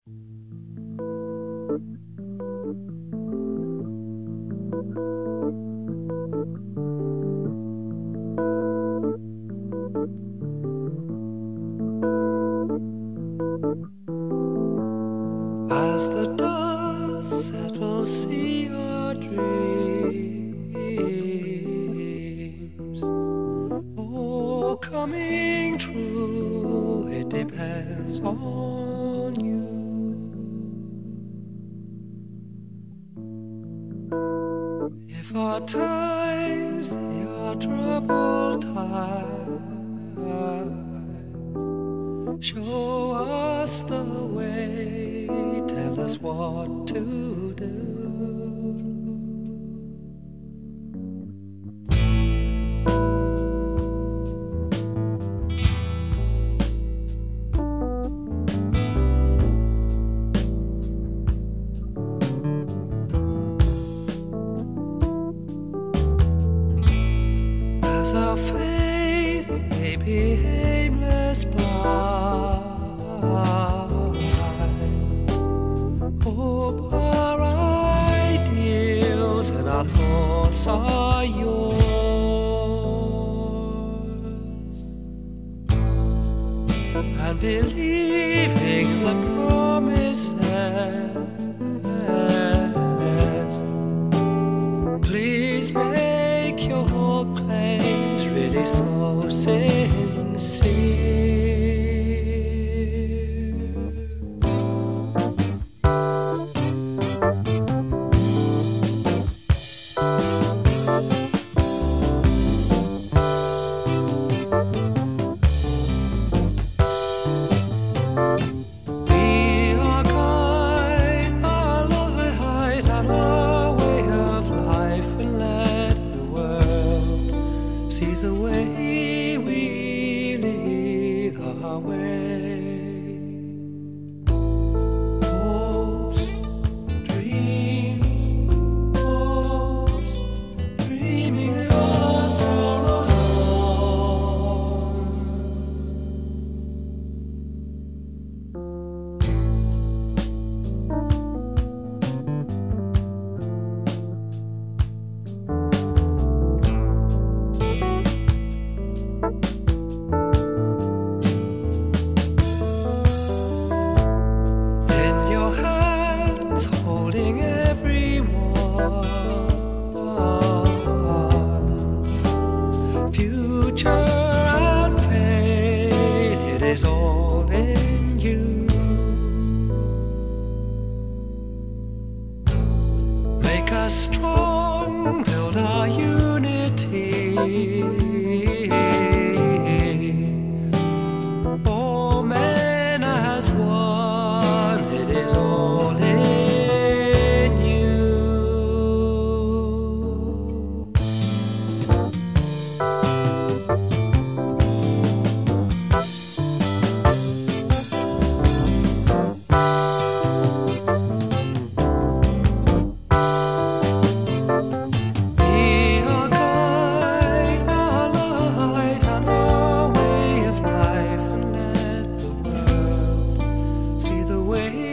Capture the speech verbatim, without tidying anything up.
As the dust settles, see your dreams. Oh, coming true, it depends on you. If our times, they are troubled times, show us the way, tell us what to do. As our faith may be aimless, blind, hope our ideals and our thoughts are yours, and believing the promises, please make your claims really so sincere. See the way we lead our way. Hopes, dreams, hopes, dreaming your sorrows on. Holding everyone, future and fate, it is all in you. Make us strong, build our unity. All men as one, it is all in way